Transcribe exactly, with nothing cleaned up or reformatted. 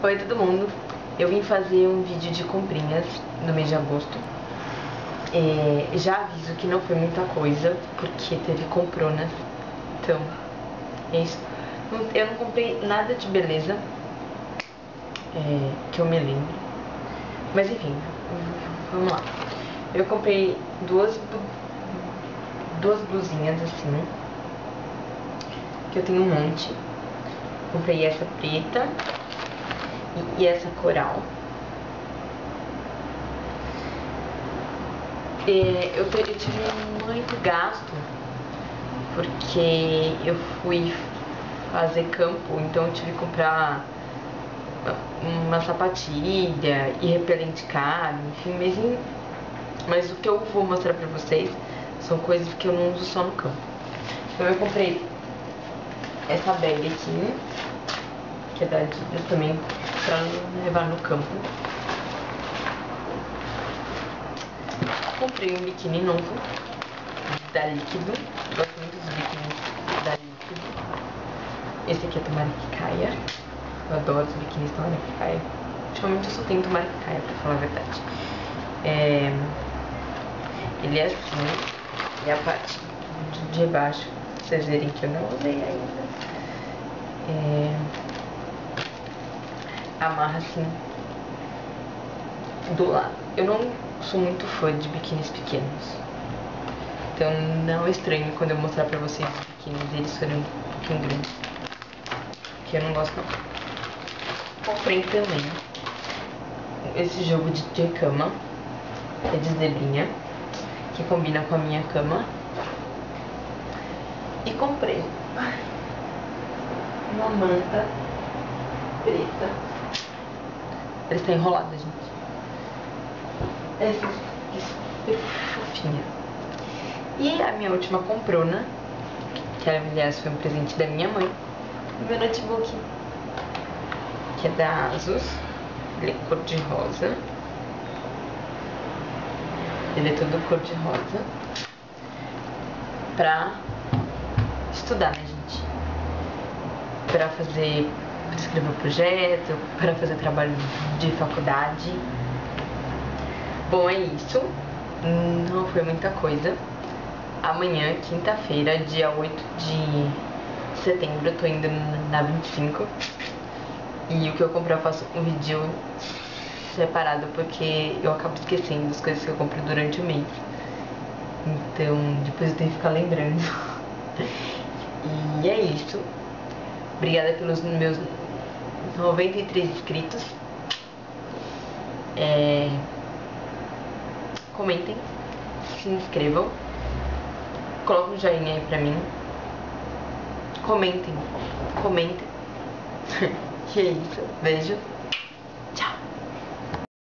Oi todo mundo, eu vim fazer um vídeo de comprinhas no mês de agosto. é, Já aviso que não foi muita coisa, porque teve compronas. Então, é isso. Eu não comprei nada de beleza é, que eu me lembro. Mas enfim, vamos lá. Eu comprei duas, duas blusinhas assim, que eu tenho um monte. Comprei essa preta e essa coral. É, eu, eu tive muito gasto porque eu fui fazer campo, então eu tive que comprar uma sapatilha e repelente caro, enfim, mas, mas o que eu vou mostrar pra vocês são coisas que eu não uso só no campo. Então eu comprei essa bag aqui, que é da Adidas também, pra levar no campo. Comprei um biquíni novo da Líquido. Gosto muito dos biquínis da Líquido. Esse aqui é tomara que caia. Eu adoro os biquínis tomara que caia. Ultimamente eu só tenho tomara que caia, pra falar a verdade. É... Ele é assim. E a parte de baixo, vocês verem que eu não usei ainda. É... Amarra assim do lado. Eu não sou muito fã de biquínis pequenos, então não é estranho quando eu mostrar pra vocês os biquínis eles forem um pouquinho grandes, que eu não gosto não. Comprei também esse jogo de, de cama, é de zebrinha, que combina com a minha cama. E comprei uma manta preta. Ela está enrolada, gente. Essa é super fofinha. E a minha última comprona, que aliás foi um presente da minha mãe, o meu notebook, que é da Asus. Ele é cor de rosa. Ele é todo cor de rosa. Pra estudar, né, gente? Pra fazer, pra escrever um projeto, pra fazer trabalho de faculdade. Bom, é isso. Não foi muita coisa. Amanhã, quinta-feira, dia oito de setembro, eu tô indo na vinte e cinco. E o que eu comprei eu faço um vídeo separado, porque eu acabo esquecendo das coisas que eu compro durante o mês. Então, depois eu tenho que ficar lembrando. E é isso. Obrigada pelos meus noventa e três inscritos. É... Comentem, se inscrevam, coloquem um joinha aí pra mim. Comentem, comentem. E é isso, beijo.